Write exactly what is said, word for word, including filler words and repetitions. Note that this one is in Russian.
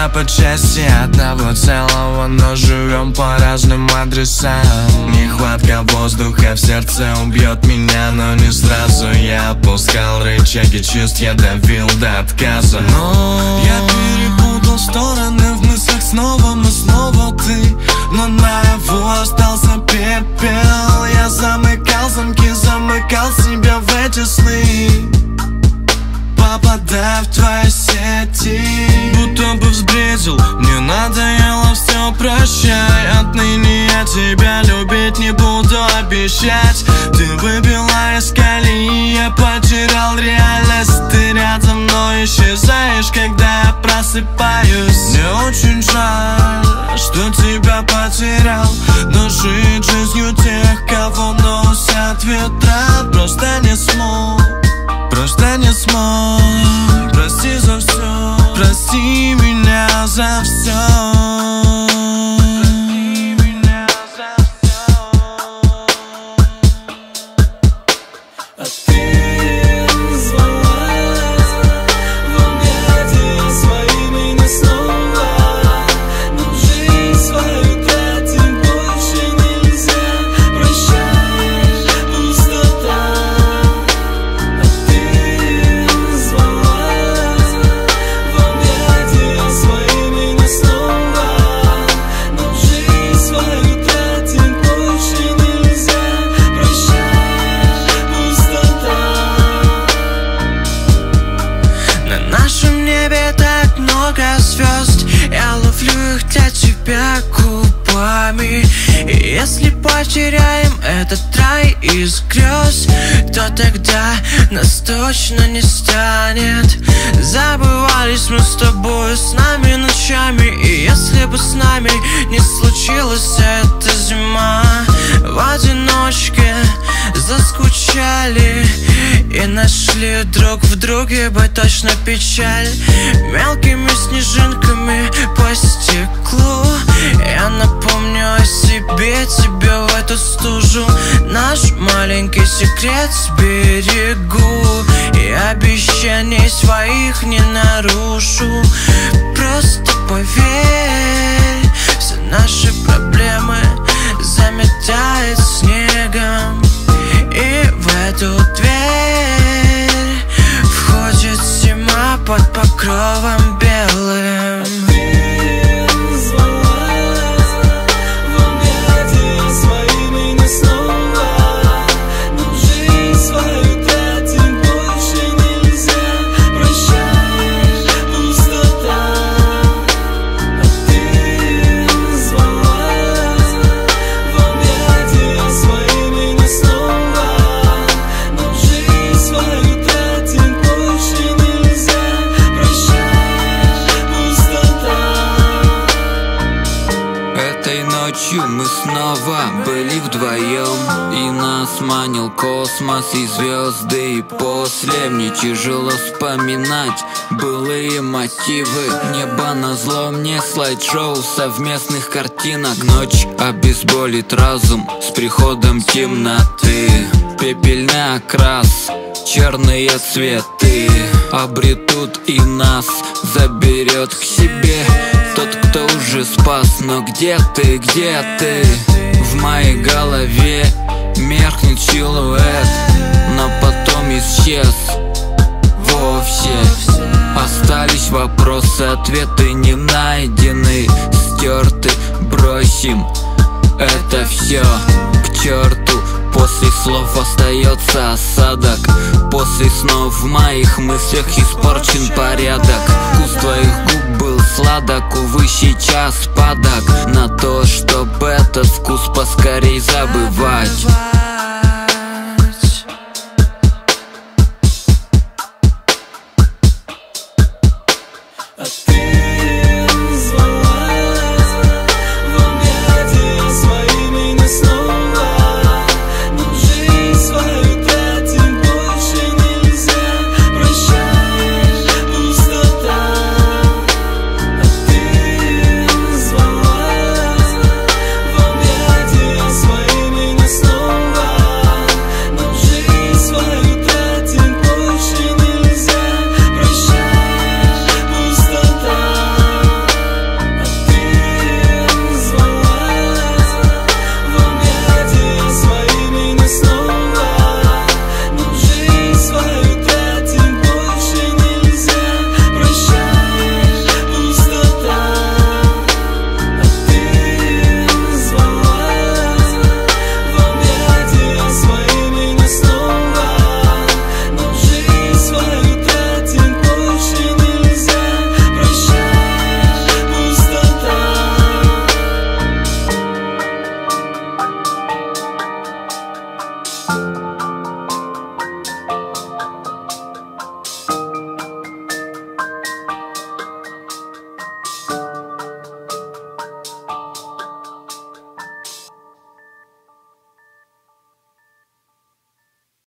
тебя по части одного целого, но живем по разным адресам. Нехватка воздуха в сердце убьет меня, но не сразу. Я опускал рычаги чувств, я давил до отказа. Но я перепутал стороны в мыслях, снова мы, снова ты. Но наяву остался пепел. Я замыкал замки, замыкал себя в эти сны, попадая в твои сети. Будто бы взбредил, мне надоело все, прощай. Отныне я тебя любить не буду, обещать. Ты выбила из колеи, я потерял реальность. Ты рядом, но исчезаешь, когда я просыпаюсь. Мне очень жаль, что тебя потерял, но жить жизнью тех, кого носят ветра, просто не смог. Просто не смог. Прости за все, прости меня за все. А ты звала в объятия своими не снова, но жизнь свою тратить больше нельзя. Прощай, пустота. Звезд, я ловлю их для тебя губами. И если потеряем этот рай из грез, то тогда нас точно не станет. Забывались мы с тобой, с нами ночами. И если бы с нами не случилась эта зима, в одиночке заскучали и нашли друг в друге бы точно печаль. Мелкими снежинками по стеклу я напомню о себе, тебе в эту стужу. Наш маленький секрет сберегу и обещаний своих не нарушу. Просто поверь, все наши проблемы заметает снегом. И в эту дверь входит зима под покровом белым. Ночью мы снова были вдвоем, и нас манил космос и звезды. И после мне тяжело вспоминать былые мотивы. Небо назло мне слайд-шоу совместных картинок. Ночь обезболит разум с приходом темноты. Пепельный окрас, черные цветы обретут и нас заберет к себе тот, кто уже спас. Но где ты, где ты? В моей голове меркнет силуэт, но потом исчез вовсе. Остались вопросы, ответы не найдены, стерты. Бросим это все к черту. После слов остается осадок. После снов в моих мыслях испорчен порядок. Вкус твоих губ был сладок, увы, сейчас падок на то, чтобы этот вкус поскорей забывать.